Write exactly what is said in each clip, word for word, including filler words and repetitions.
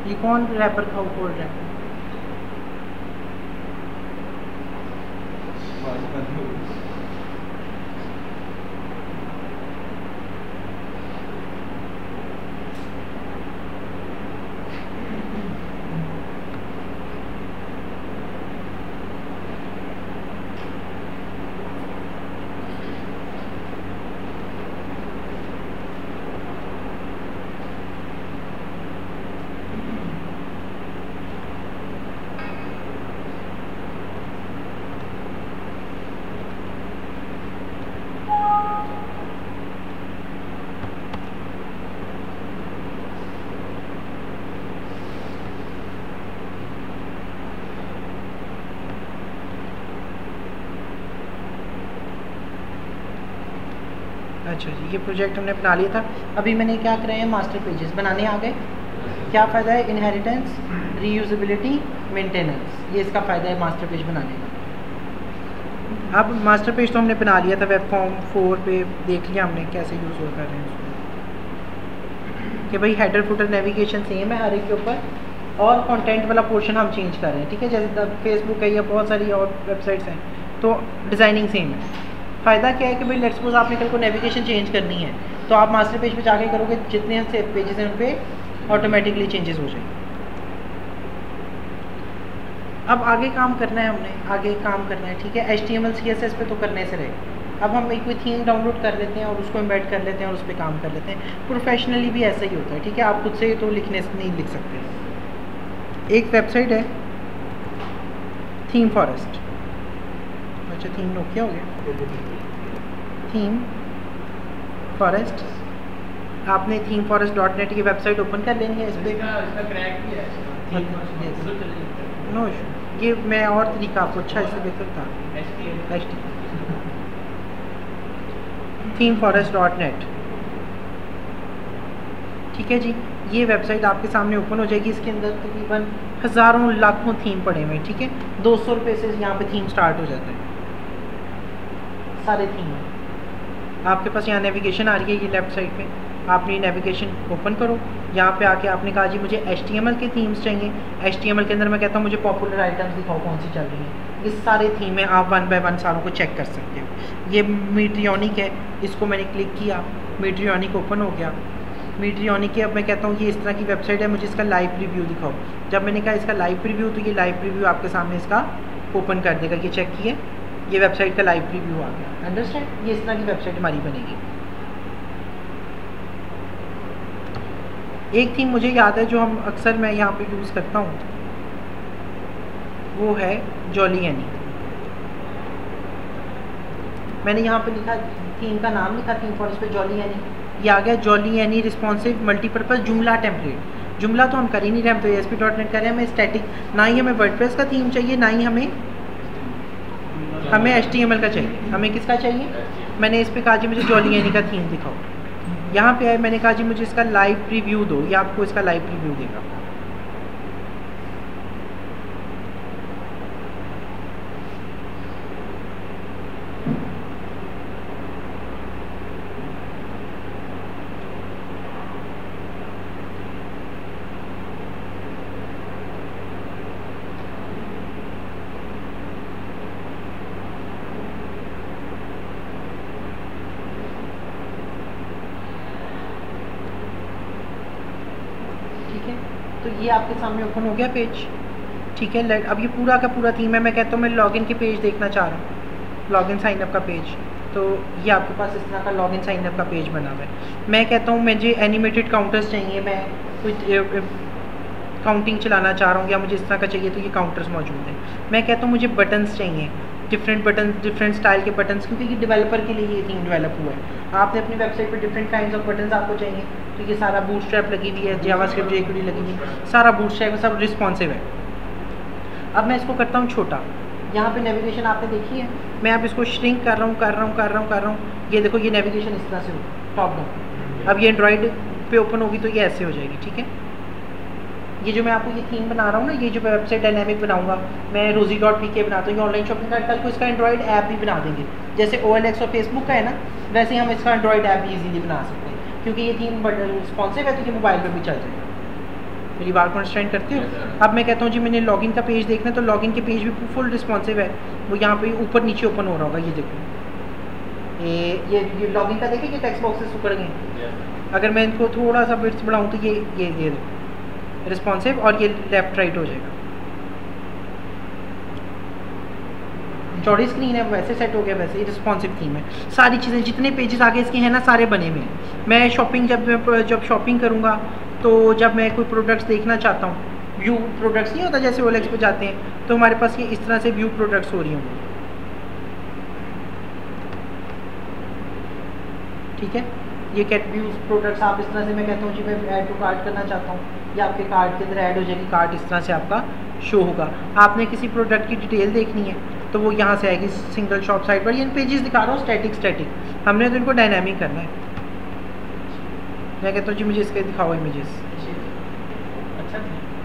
ये कौन रैपर का खोल रहा है? अच्छा जी, ये प्रोजेक्ट हमने बना लिया था। अभी मैंने क्या करे हैं, मास्टर पेजेस बनाने आ गए। क्या फ़ायदा है? इनहेरिटेंस, रीयूजेबिलिटी, मेंटेनेंस, ये इसका फ़ायदा है मास्टर पेज बनाने का। अब मास्टर पेज तो हमने बना लिया था, वेब फॉर्म फोर पे देख लिया हमने कैसे यूज़ हो कर रहे हैं उसको, कि भाई हेडर फुटर नेविगेशन सेम है हर एक के ऊपर, और कंटेंट वाला पोर्शन हम चेंज कर रहे हैं, ठीक है। जैसे फेसबुक है या बहुत सारी और वेबसाइट्स हैं, तो डिज़ाइनिंग सेम है। फ़ायदा क्या है कि भाई लेट्स सपोज आपने कल को नेविगेशन चेंज करनी है, तो आप मास्टर पेज पे जाके करोगे, जितने से पेजेस हैं उन पर ऑटोमेटिकली चेंजेस हो जाएंगे। अब आगे काम करना है हमने, आगे काम करना है, ठीक है। H T M L C S S पे तो करने से रहे। अब हम एक कोई थीम डाउनलोड कर लेते हैं और उसको एम्बेड कर लेते हैं और उस पर काम कर लेते हैं। प्रोफेशनली भी ऐसा ही होता है, ठीक है। आप खुद से तो लिखने से नहीं लिख सकते। एक वेबसाइट है थीम फॉरेस्ट, अच्छा थीम नोट किया हो गया, थीम फॉरेस्ट। आपने थीम फॉरेस्ट डॉट नेट की वेबसाइट ओपन कर लेनी है। इस पर नो इशू, ये मैं और तरीका आपको अच्छा इससे बेहतर था। थीम फॉरेस्ट डॉट नेट, ठीक है जी। ये वेबसाइट आपके सामने ओपन हो जाएगी। इसके अंदर तकरीबन हज़ारों लाखों थीम पड़े हुए हैं, ठीक है। दो सौ रुपये से यहाँ पे थीम स्टार्ट हो जाता है, सारे थीम। आपके पास यहाँ नेविगेशन आ रही है, ये लेफ्ट साइड पे आपने ये नेविगेशन ओपन करो। यहाँ पे आके आपने कहा जी मुझे एच टी एम एल के थीम्स चाहिए। एच टी एम एल के अंदर मैं कहता हूँ मुझे पॉपुलर आइटम्स दिखाओ कौन सी चल रही हैं। ये सारे थीम है, आप वन बाय वन सारों को चेक कर सकते हो। ये मीट्रियोनिक है, इसको मैंने क्लिक किया, मीट्रियोनिक ओपन हो गया। मीट्रियोनिक की अब मैं कहता हूँ ये इस तरह की वेबसाइट है, मुझे इसका लाइव रिव्यू दिखाओ। जब मैंने कहा इसका लाइव रिव्यू, तो ये लाइव रिव्यू आपके सामने इसका ओपन कर देगा। ये चेक किए, ये वेबसाइट का लाइव रिव्यू आ गया। अंडरस्टैंड? ये इस तरह की वेबसाइट हमारी बनेगी। एक थीम मुझे याद है जो हम अक्सर मैं यहाँ पे यूज़ करता हूँ, वो है जॉली एनी। मैंने यहाँ पे लिखा, थीम का नाम लिखा थीम फॉरेस्ट पे जॉली एनी, ये आ गया Jollyany responsive multipurpose Joomla template. Joomla तो हम कर ही नहीं रहे, हम तो A S P dot net कर रहे हैं। हमें स्टैटिक, ना ही हमें वर्डप्रेस का थीम चाहिए, ना ही हमें हमें एच टी एम एल का चाहिए। हमें किसका चाहिए? मैंने इस पर कहा जी मुझे जॉली एनी का थीम दिखाओ। यहाँ पे आए, मैंने कहा जी मुझे इसका लाइव रिव्यू दो, ये आपको इसका लाइव रिव्यू देगा। तो ये आपके सामने ओपन हो गया पेज, ठीक है। अब ये पूरा का पूरा थीम है। मैं कहता हूँ मैं लॉगिन के पेज देखना चाह रहा हूँ, लॉगिन साइन अप का पेज। तो ये आपके पास इस तरह का लॉगिन साइन अप का पेज बना हुआ है। मैं कहता हूँ मुझे एनिमेटेड काउंटर्स चाहिए, मैं कुछ काउंटिंग चलाना चाह रहा हूँ या मुझे इस तरह का चाहिए, तो ये काउंटर्स मौजूद हैं। मैं कहता हूँ मुझे बटन्स चाहिए, डिफरेंट बटन, डिफरेंट स्टाइल के बटन्स, क्योंकि ये डेवलपर के लिए ये थीम डेवलप हुआ है। आपने अपनी वेबसाइट पे डिफरेंट काइंड्स ऑफ बटन्स आपको चाहिए, तो ये सारा बूटस्ट्रैप लगी हुई है, जावास्क्रिप्ट जेक्यूडी लगी हुई है, सारा बूटस्ट्रैप है, सब रिस्पॉन्सिव है। अब मैं इसको करता हूँ छोटा। यहाँ पे नेविगेशन आपने देखी है, मैं अब इसको श्रिंक कर रहा हूँ कर रहा हूँ कर रहा हूँ कर रहा हूँ ये देखो ये नेविगेशन इस तरह से होगी टॉप डाउन। अब ये एंड्रॉइड पे ओपन होगी तो ये ऐसे हो जाएगी, ठीक है। ये जो मैं आपको ये थीम बना रहा हूँ ना, ये जो मैं वेबसाइट डायनामिक बनाऊंगा, मैं रोजी डॉट पी के बनाता हूँ, ये ऑनलाइन शॉपिंग का, कल को इसका एंड्रॉइड ऐप भी बना देंगे। जैसे ओ एल एक्स और फेसबुक का है ना, वैसे ही हम इसका एंड्रॉइड ऐप भी ईजीली बना सकते हैं, क्योंकि ये थीम रिस्पॉन्सिव है तो ये मोबाइल पर भी चल जाएगा। मेरी बात को अंडरस्टैंड करते हो? अब मैं कहता हूँ जी मैंने लॉगिन का पेज देखना है, तो लॉगिन के पेज भी फुल रिस्पॉन्सिव है, वो यहाँ पे ऊपर नीचे ओपन हो रहा होगा, ये देखो ये ये ये लॉगिन का देखें कि टेक्स्ट बॉक्सेस उकड़ गए। अगर मैं इनको थोड़ा सा बिट्स बढ़ाऊँ तो ये ये ये रिस्पॉन्सिव और ये लेफ्ट राइट हो जाएगा। चौड़ी स्क्रीन है वैसे सेट हो गया, वैसे ही रिस्पॉन्सिव थीम है। सारी चीज़ें जितने पेजेस आगे इसके हैं ना सारे बने हुए हैं। मैं शॉपिंग जब जब शॉपिंग करूँगा तो जब मैं कोई प्रोडक्ट्स देखना चाहता हूँ, व्यू प्रोडक्ट्स नहीं होता जैसे ओलेक्स पे जाते हैं, तो हमारे पास ये इस तरह से व्यू प्रोडक्ट्स हो रही होंगी, ठीक है। ये कैट व्यू प्रोडक्ट्स आप इस तरह से, मैं कहता हूँ जी मैं ऐड टू कार्ट करना चाहता हूँ, या आपके कार्ट के अंदर ऐड हो जाएगी, कार्ट इस तरह से आपका शो होगा। आपने किसी प्रोडक्ट की डिटेल देखनी है तो वो यहाँ से आएगी सिंगल शॉप साइट पर। ये पेजेस दिखा रहा हूँ स्टैटिक स्टैटिक, हमने तो इनको डायनामिक करना है। मैं कहता हूँ जी मुझे इसके दिखाओ इमेजेस। अच्छा,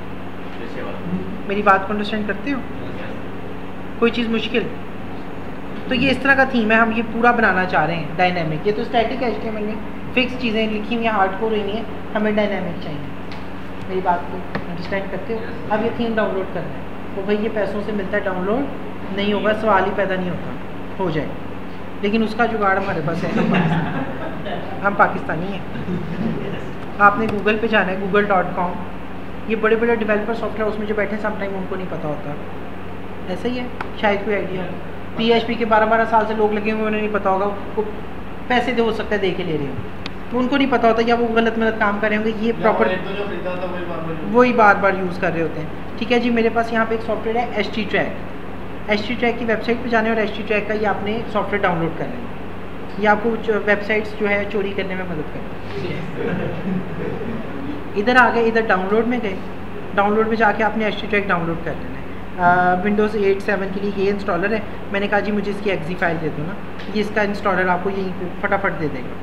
मेरी बात को अंडरस्टैंड करते हो? कोई चीज़ मुश्किल? तो ये इस तरह का थीम है, हम ये पूरा बनाना चाह रहे हैं डायनामिक। ये तो static H T M L में फिक्स चीज़ें लिखी हुई हैं, हार्डकोर हुई है, हमें डायनामिक चाहिए। मेरी बात को अंडरस्टैंड करते हो? अब ये थीम डाउनलोड करना है, तो भाई ये पैसों से मिलता है, डाउनलोड नहीं होगा, सवाल ही पैदा नहीं होता, हो जाए। लेकिन उसका जुगाड़ हमारे पास है, हम पाकिस्तानी हम पाकिस्तानी हैं। आपने गूगल पे जाना है, गूगल डॉट कॉम। ये बड़े बड़े डेवलपर सॉफ्टवेयर उसमें जो बैठे समटाइम उनको नहीं पता होता, ऐसा ही है, शायद कोई आइडिया। पी एच पी के बारह बारह साल से लोग लगे हुए, उन्हें नहीं पता होगा, वो पैसे दे हो सकता है दे के ले रहे हो, तो उनको नहीं पता होता, या वो गलत मलत काम कर रहे होंगे, ये प्रॉपर वही बार बार यूज़ कर रहे होते हैं। ठीक है जी, मेरे पास यहाँ पे एक सॉफ्टवेयर है H T track. H T track की वेबसाइट पे जाने और एच टी ट्रैक का ये आपने सॉफ्टवेयर डाउनलोड कर लेना, ये आपको वेबसाइट्स जो है चोरी करने में मदद करेगा। इधर आ गए, इधर डाउनलोड में गए, डाउनलोड में जाके आपने एच टी ट्रैक डाउनलोड कर लेना है। विंडोज़ एट सेवन के लिए ये इंस्टॉलर है, मैंने कहा जी मुझे इसकी एक्जी फाइल दे दो ना, ये इसका इंस्टॉलर आपको यहीं पे फटाफट दे देगा।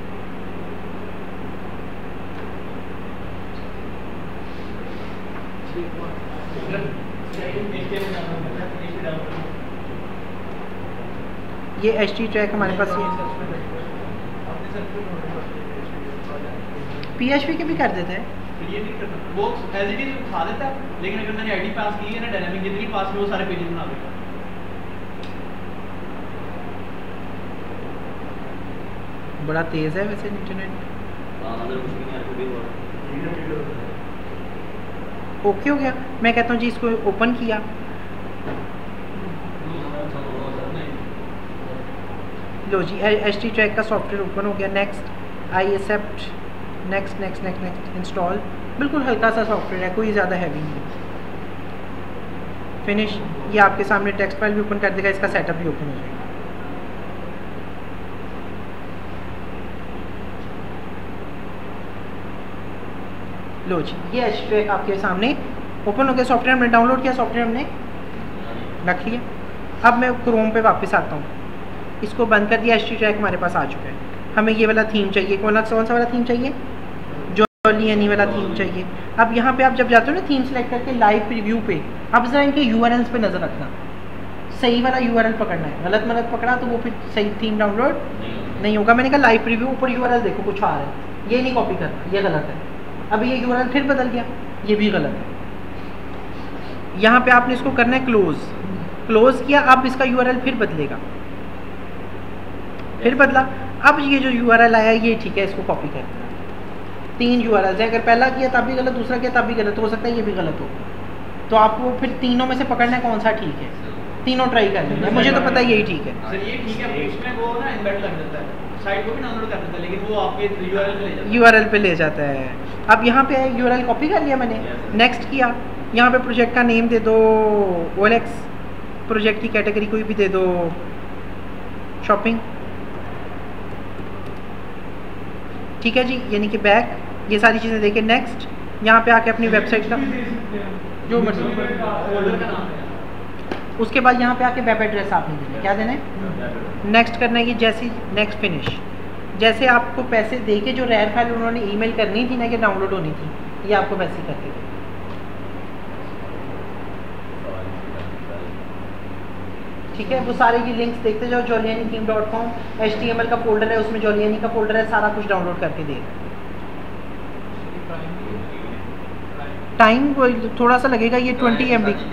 ये एच टी ट्रैक हमारे पास ये पी एच पी के भी कर देता है, ये नहीं करता वो एज इट इज उठा देता है, लेकिन अगर मैंने आईडी पास की है ना डायनामिक जितनी पास की वो सारे पेजेस बना देगा। बड़ा तेज़ है वैसे इंटरनेट। ओके हो गया, मैं कहता हूँ जी इसको ओपन किया, लो जी एच टी ट्रैक का सॉफ्टवेयर ओपन हो गया। Next I accept, next next next next install. बिल्कुल हल्का सा सॉफ्टवेयर है, कोई ज़्यादा हैवी नहीं। फिनिश, ये आपके सामने टेक्स्ट फाइल भी ओपन कर देगा, इसका सेटअप भी ओपन हो जाएगा। लो जी ये एच ट्रैक आपके सामने ओपन हो गया, सॉफ्टवेयर हमने डाउनलोड किया, सॉफ्टवेयर हमने रख लिया। अब मैं क्रोम पे वापस आता हूँ, इसको बंद कर दिया, एच टी ट्रैक हमारे पास आ चुका है। हमें ये वाला थीम चाहिए, कौन कौन सा वाला थीम चाहिए? जॉली एनी वाला थीम चाहिए। अब यहाँ पे आप जब जाते हो ना थीम सेलेक्ट करके लाइव प्रीव्यू पे, अब जरा इनके यू आर एल्स पे नज़र रखना, सही वाला यू आर एल पकड़ना है, गलत मलत पकड़ा तो वो फिर सही थीम डाउनलोड नहीं, नहीं होगा। मैंने कहा लाइव प्रीव्यू, ऊपर यू आर एल देखो कुछ आ रहा है, ये नहीं कॉपी करना, ये गलत है। अभी ये यू आर एल फिर बदल गया, ये भी गलत है। यहाँ पे आपने इसको करना है क्लोज, क्लोज किया, अब इसका यू आर एल फिर बदलेगा, फिर बदला। अब ये जो यू आर एल आया ये ठीक है, इसको कॉपी कर, तीन यू आर एल है, अगर पहला किया तब भी गलत, दूसरा किया तब भी गलत, हो सकता है ये भी गलत हो, तो आपको फिर तीनों में से पकड़ना है कौन सा ठीक है, तीनों ट्राई कर लेंगे। मुझे तो पता है यही ठीक है। सर ये ठीक है, इसमें वो ना एम्बेड लग जाता है, साइट को भी डाउनलोड कर देता है, लेकिन वो आपके यू आर एल पे ले जाता है, यू आर एल पे ले जाता है। अब यहाँ पे यू आर एल कॉपी कर लिया मैंने, नेक्स्ट किया, यहाँ पे प्रोजेक्ट का नेम दे दो ओलेक्स, प्रोजेक्ट की कैटेगरी कोई भी दे दो शॉपिंग, ठीक है जी, यानी कि बैक, ये सारी चीज़ें देके नेक्स्ट, यहाँ पे आके अपनी वेबसाइट का जो मर्जी, उसके बाद यहाँ पे आके वेब एड्रेस आपने देना, क्या देना है, नेक्स्ट करना है। ये जैसी नेक्स्ट फिनिश, जैसे आपको पैसे दे के जो रेयर फाइल उन्होंने ईमेल करनी थी ना कि डाउनलोड होनी थी, ये आपको वैसे ही करके दें, ठीक है। वो सारे ये लिंक्स देखते जाओ, Jollyany theme dot com, H T M L का फोल्डर है, उसमें जॉलियानी का फोल्डर है, सारा कुछ डाउनलोड करके दे। टाइम थोड़ा सा लगेगा, ये ट्वेंटी एम बी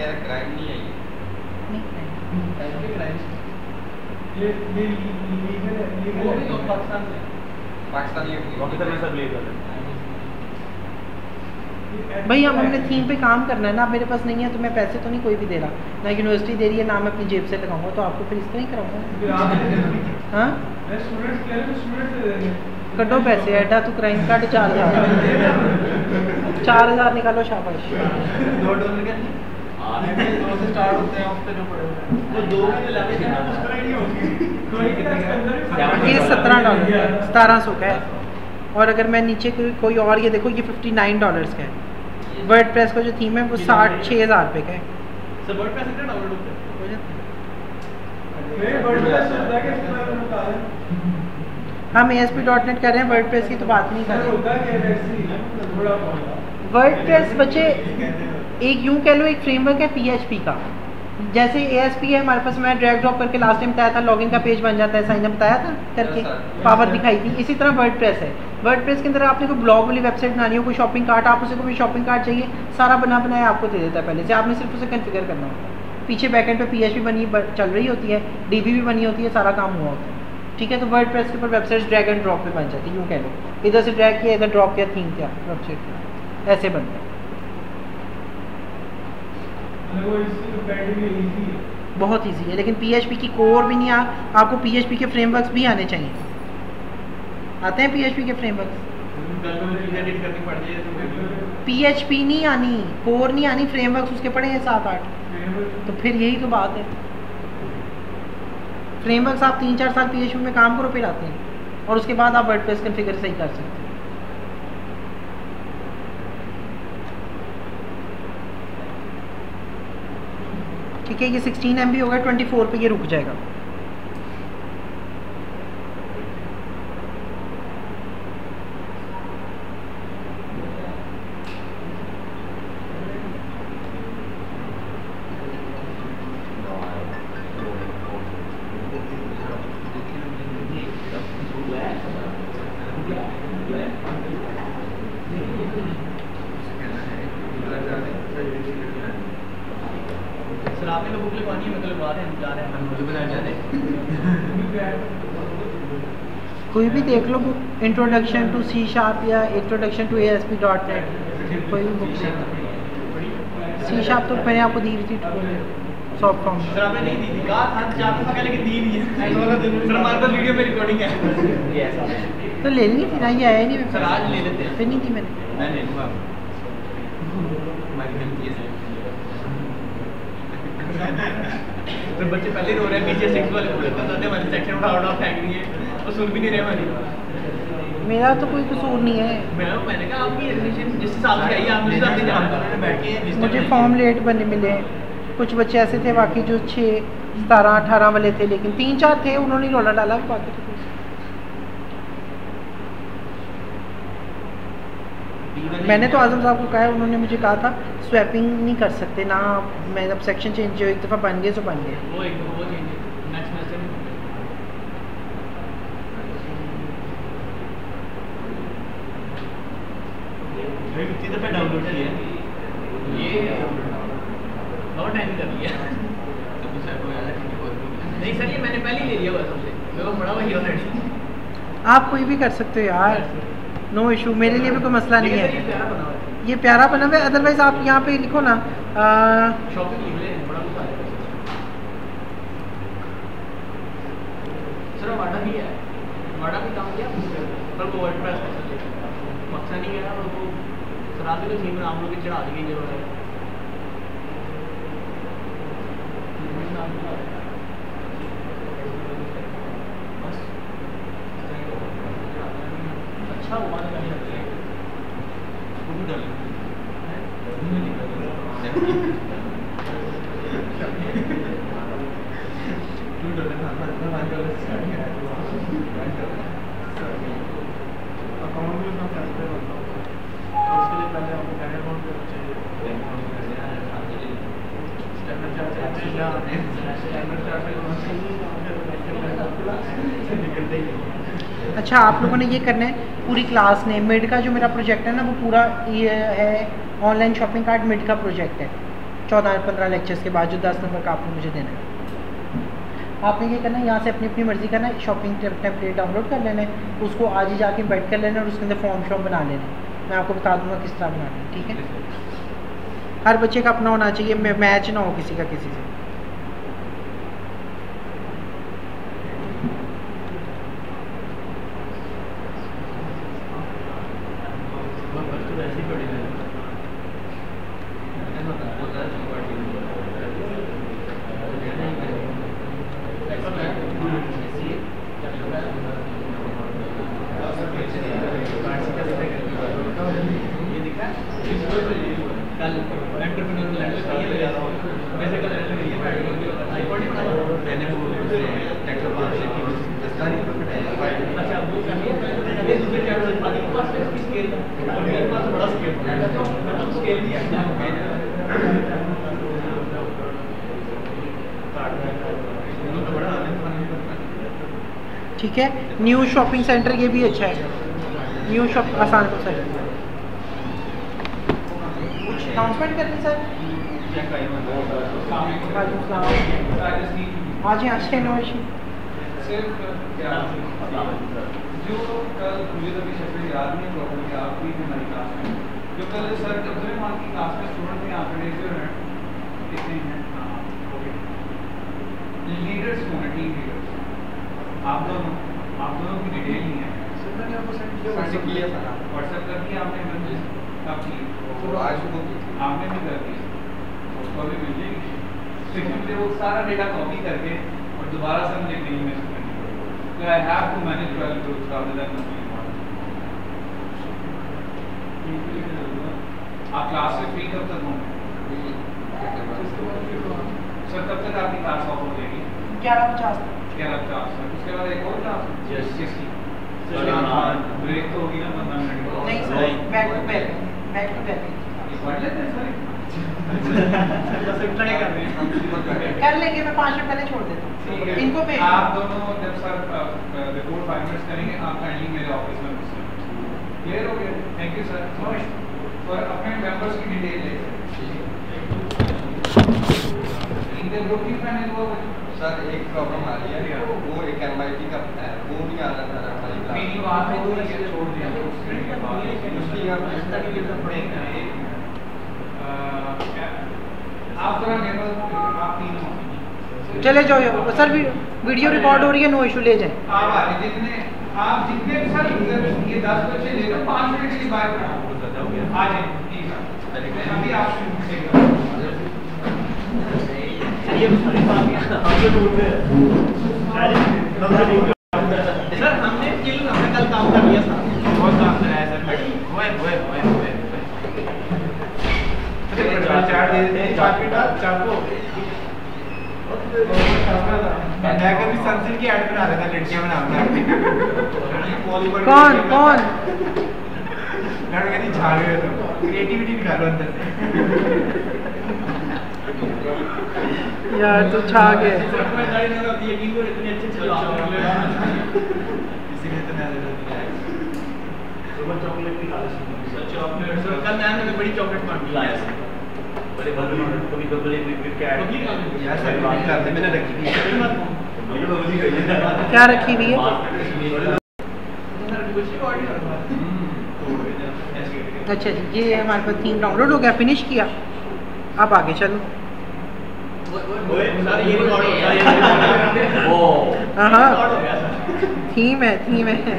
भाई हम हमने थीम पे काम करना है ना, अब मेरे पास नहीं है तो मैं पैसे तो नहीं कोई भी दे रहा, ना यूनिवर्सिटी दे रही है, ना मैं अपनी जेब से लगाऊंगा, तो आपको फिर इस तरह ही कराऊंगा। हाँ कटो पैसे, एडा तू क्राइम कार्ड चार हज़ार चार हज़ार निकालो शाबाश। दो डॉलर का आने में दो से स्टार्ट होते हैं हफ्ते जो पड़े हुए हैं वो दो के लगे थे ना, उसका ही नहीं होगी कोई कितना ये सत्रह डॉलर सतारह सौ का है, और अगर मैं नीचे कोई कोई और ये देखो ये फिफ्टी नाइन डॉलर्स का है। वर्ड प्रेस का जो थीम है वो साठ छः हज़ार रुपये का है। सर वर्ड प्रेस कितना डाउनलोड होता है? हम A S P dot net कर रहे हैं, वर्ड प्रेस की तो बात नहीं कर रहे। वर्ड प्रेस बच्चे एक यूँ कह लो एक फ्रेमवर्क है पी एच पी का, जैसे ए एस पी है हमारे पास, मैं ड्रैग ड्रॉप करके लास्ट टाइम बताया था लॉगिन का पेज बन जाता है, साइन अप बताया था करके पावर दिखाई थी, इसी तरह वर्ड प्रेस है। वर्ड प्रेस के अंदर आपने कोई ब्लॉग वाली वेबसाइट बनानी हो, कोई शॉपिंग कार्ट, आप उसे कोई शॉपिंग कार्ट चाहिए, सारा बना बनाया आपको दे देता है पहले से, आपने सिर्फ उसे कन्फिगर करना होता है। पीछे बैकएंड पे पी एच पी बनी चल रही होती है, डी बी भी बनी होती है, सारा काम हुआ होता है। ठीक है, तो वर्ड प्रेस के ऊपर वेबसाइट ड्रैग एंड ड्रॉप पे बन जाती है, यूँ कह लो इधर से ड्रैग किया इधर ड्रॉप किया, थीम किया वेबसाइट ऐसे बनता है। बहुत ईजी है, लेकिन पी एच पी की कोर भी नहीं आ, आपको पी एच पी के फ्रेमवर्क्स भी आने चाहिए। आते हैं पी एच पी के फ्रेमवर्क्स? पी एच पी नहीं आनी, कोर नहीं आनी, फ्रेमवर्क्स उसके पड़े हैं सात आठ, तो फिर यही तो बात है। फ्रेमवर्क्स आप तीन चार साल पी एच पी में काम करो फिर आते हैं, और उसके बाद आप वर्डप्रेस कॉन्फ़िगर सही कर सकते हैं। ठीक है, ये सिक्सटीन एम बी होगा, ट्वेंटी फोर पे ये रुक जाएगा। कोई भी देख लो book, introduction to C sharp या introduction to A S P dot net, कोई भी बुक देख लो। सी शार्प तो मैंने आपको दी थी सॉफ्ट फॉर्म। सर आपने नहीं दी थी, कहा था चार दिन पहले कि दी नहीं है। सर हमारे पास वीडियो में रिकॉर्डिंग है, तो ले ली थी ना, ये आया नहीं सर आज ले लेते हैं। फिर नहीं थी मैंने, मैं ले लूँगा तो बच्चे पहले रो रहे हैं, पीछे सिक्स वाले बोल रहे थे हमारे सेक्शन उठा उठा फेंक दिए, वो सुन भी नहीं रहे हमारी। मेरा तो कोई कसूर नहीं है। मैं मैंने कहा आपकी एडमिशन जिस हिसाब से आई आप उस हिसाब से जानते बैठ के। मुझे फॉर्म लेट बने मिले, कुछ बच्चे ऐसे थे बाकी जो छः सतारह अठारह वाले थे, लेकिन तीन चार थे उन्होंने रोला डाला, बाकी तो मैंने तो आजम साहब को कहा है, उन्होंने मुझे कहा था स्वैपिंग नहीं कर सकते ना, मैं जब सेक्शन चेंज जो एक दफ़ा बन गए तो बन गए। वो एक वो चेंज नेक्स्ट सेमेस्टर में कितनी दफ़ा डाउनलोड किया है ये और टाइम कर लिया। नहीं सर ये मैंने पहले ही ले लिया हुआ सबसे, मेरे को पड़ा वही ऑलरेडी। आप कोई भी कर सकते हो यार, नो इशू, मेरे लिए भी कोई मसला नहीं है। ये प्यारा बना हुआ है, ये प्यारा बना हुआ है, अदरवाइज आप यहाँ पे लिखो ना शॉपिंग लिख ले, बड़ा कुछ आएगा। सर वाडा भी है, वाडा भी काम किया पर वो वर्डप्रेस का मकसद नहीं है, और वो सर आप भी थीम नाम लोग चढ़ा दी गई है। अच्छा हुआ नहीं लगता है वो डर अच्छा आप लोगों ने ये करना है पूरी क्लास ने, मिड का जो मेरा प्रोजेक्ट है ना वो पूरा ये है ऑनलाइन शॉपिंग कार्ट मिड का प्रोजेक्ट है, चौदह पंद्रह लेक्चर्स के बाद जो दस नंबर का आपने मुझे देना है। आपने ये करना है, यहाँ से अपनी अपनी मर्ज़ी करना है, शॉपिंग टेम्पलेट डाउनलोड कर लेना है, उसको आज ही जाके बैठ कर लेना है और उसके अंदर फॉर्म शॉर्म बना लेना है। मैं आपको बता दूंगा किस तरह बनाना है, ठीक है। हर बच्चे का अपना होना चाहिए, मैच ना हो किसी का किसी से। ठीक है, न्यू शॉपिंग सेंटर ये भी अच्छा है, न्यू शॉप आसान सर। कुछ अनाउंसमेंट करनी सर? आज यहाँ से नोशी जो कल मुझे तभी शक्ल याद नहीं प्रॉब्लम कि आप भी हमारी क्लास में जो कल सर जब से मान की क्लास में स्टूडेंट में यहाँ पे जो है कितने हैं, हाँ ओके, लीडर्स कौन है, टीम लीडर्स आप दोनों, आप दोनों की डिटेल नहीं है सर। मैंने आपको सेंड किया था, व्हाट्सएप कर दिया आपने, मैंने कब की तो आज सुबह की आपने भी कर दी, उसको भी मिल जाएगी। लेकिन मुझे वो सारा डेटा कॉपी करके और दोबारा से मुझे कहीं में करनी पड़ेगी, तो I have to manage twelve groups rather than nothing. आप क्लास से फ्री कब तक होंगे सर? कब तक आपकी क्लास ऑफ हो जाएगी? ग्यारह पचास ग्यारह पचास सर। उसके बाद एक और क्लास किसकी ब्रेक तो होगी ना पंद्रह मिनट? नहीं sir, back to back, back to back पढ़ लेते हैं सर, ट्राई कर रहे हैं, कर लेंगे। मैं पाँच मिनट पहले छोड़ देता हूँ इनको भेज। आप दोनों जब सर रिपोर्ट फाइव मिनट्स करेंगे आप काइंडली मेरे ऑफिस में घुस जाइए। क्लियर हो गया? Thank you sir. और अपने मेंबर्स की डिटेल ले इनके ग्रुप की मैंने वो सर एक प्रॉब्लम आ रही है, वो एक एमआईटी का है, वो नहीं आ रहा था हमारी क्लास वीडियो आपने दो ये छोड़ दिया उसकी हम आप थोड़ा मेरे आप तीन चले जाओ सर, वीडियो रिकॉर्ड हो रही है, नो इशू, ले जाए। आप आ रहे जितने आप जितने सर ये दस बच्चे ले लो, पाँच मिनट के लिए बाहर आ जाए, ठीक है अभी आप सर हमने किल हमने कल काम कर लिया सर, बहुत काम कराया सर। ओए ओए ओए ओए चार दे दे चार मिनट चार को मैं कभी सनसिल्क की ऐड बना रहा था, लड़कियां बना कौन कौन लड़के झाड़ गए तो क्रिएटिविटी निकालो अंदर से यार तो छा गए। इसीलिए तो मैं चॉकलेट की चॉकलेट सर कल मैंने बड़ी चॉकलेट मांगी लाया सर, बड़े बबली कभी बबली विद कैट यार सर बात करते मैंने रखी थी क्या रखी हुई है? अच्छा जी, ये हमारे पास थीम डाउनलोड हो गया, फिनिश किया, अब आगे चलो। हाँ थीम है, थीम है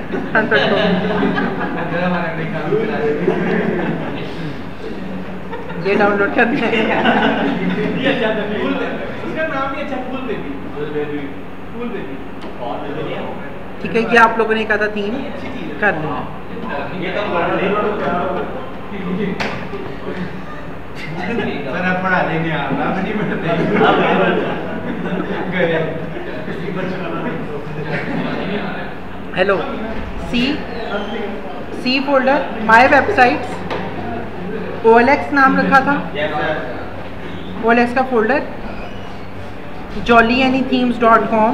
ये डाउनलोड करना है। उसका नाम भी अच्छा, फूल बेबी, फूल बेबी ठीक है, ये आप लोगों ने कहा था थीम कर लो। सर आप पढ़ा लेंगे आप नहीं पढ़ते hello C C folder my websites O L X नाम रखा था, ओ एल एक्स का folder, Jollyany themes dot com,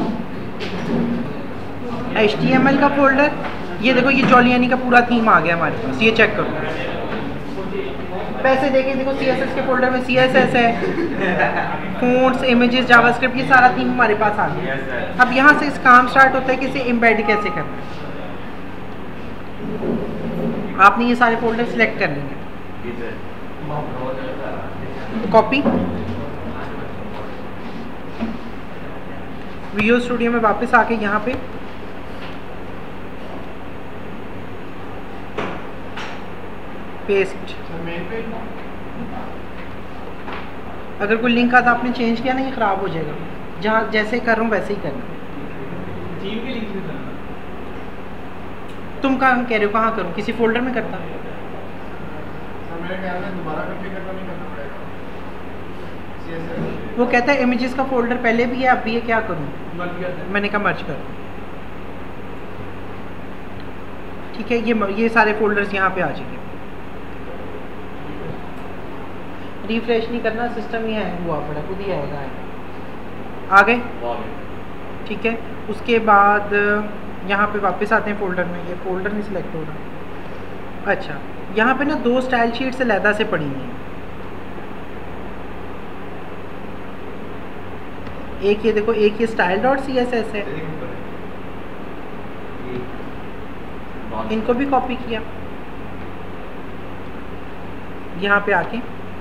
H T M L का फोल्डर। ये देखो ये जॉली एनी का पूरा थीम आ गया हमारे पास, ये चेक करो। पैसे देके देखो सी एस एस के फोल्डर में सी एस एस है, फोन्स, इमेजेस, जावास्क्रिप्ट, ये सारा थीम हमारे पास आ गया। अब यहाँ से इस काम स्टार्ट होता है कि इसे एम्बेड कैसे करना है। आपने ये सारे फोल्डर सिलेक्ट कर लेंगे, कॉपी, विजुअल स्टूडियो में वापस आके यहाँ पे पेस्ट। अगर कोई लिंक आता आपने चेंज किया नहीं, खराब हो जाएगा। जहाँ जैसे कर रहा हूँ वैसे ही करना। थीम के लिंक से करना। तुम कहाँ कह रहे हो, कहाँ करूँ? किसी फोल्डर में करता? मेरे ख्याल में दोबारा कॉपी करना नहीं करना पड़ेगा। वो कहता है इमेजेस का फोल्डर पहले भी है, अब भी है, क्या करूँ? मैंने कहा मर्ज कर। ठीक है, ये ये सारे फोल्डर्स यहाँ पे आ जाएंगे। रिफ्रेश नहीं करना, सिस्टम ही हैंग हुआ पड़ा, खुद ही आएगा। आ गए? ठीक है, उसके बाद यहाँ पे वापस आते हैं फोल्डर में। ये फोल्डर नहीं सिलेक्ट हो रहा। अच्छा, यहाँ पे ना दो स्टाइल शीट्स अलहदा से पड़ी हुई हैं। एक ये देखो, एक ये style dot C S S है, इनको भी कॉपी किया, यहाँ पे आके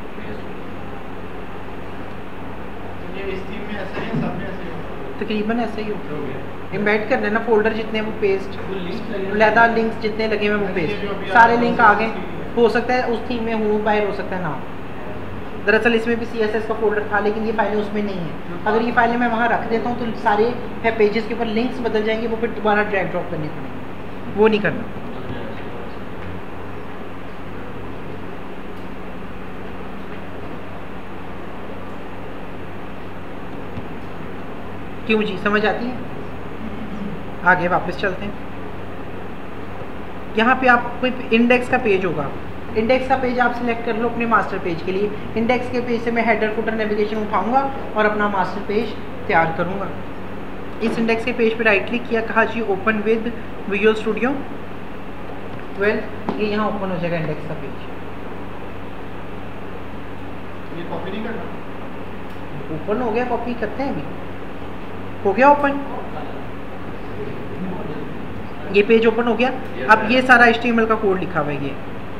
तकरीबन ऐसा ही होगा। इम्बेड कर लेना फोल्डर जितने वो पेस्ट, लहदा लिंक्स जितने लगे हुए वो पेस्ट, सारे लिंक आ गए। हो सकता है उस थीम में हो, बाहर हो सकता है ना। दरअसल इसमें भी सी एस एस का फोल्डर था, लेकिन ये फाइलें उसमें नहीं है। अगर ये फाइलें मैं वहाँ रख देता हूँ तो सारे है पेजेस के ऊपर लिंक्स बदल जाएंगे, वो फिर दोबारा ड्रैग ड्रॉप करनी पड़ेगी, वो नहीं करना। क्यों जी, समझ आती है? आगे वापस चलते हैं। यहाँ पे आप कोई इंडेक्स का पेज होगा, इंडेक्स का पेज आप सिलेक्ट कर लो अपने मास्टर पेज के लिए। इंडेक्स के पेज से मैं हेडर फुटर नेविगेशन उठाऊंगा और अपना मास्टर पेज तैयार करूंगा। इस इंडेक्स के पेज पे राइट क्लिक किया, कहा जी open with Visual Studio twelve, ये यहाँ ओपन हो जाएगा इंडेक्स का पेज। ये कॉपी नहीं करना, ओपन हो गया, कॉपी करते हैं अभी, हो गया ओपन, ये पेज ओपन हो गया। अब ये सारा एच टी एम एल का कोड लिखा हुआ है ये,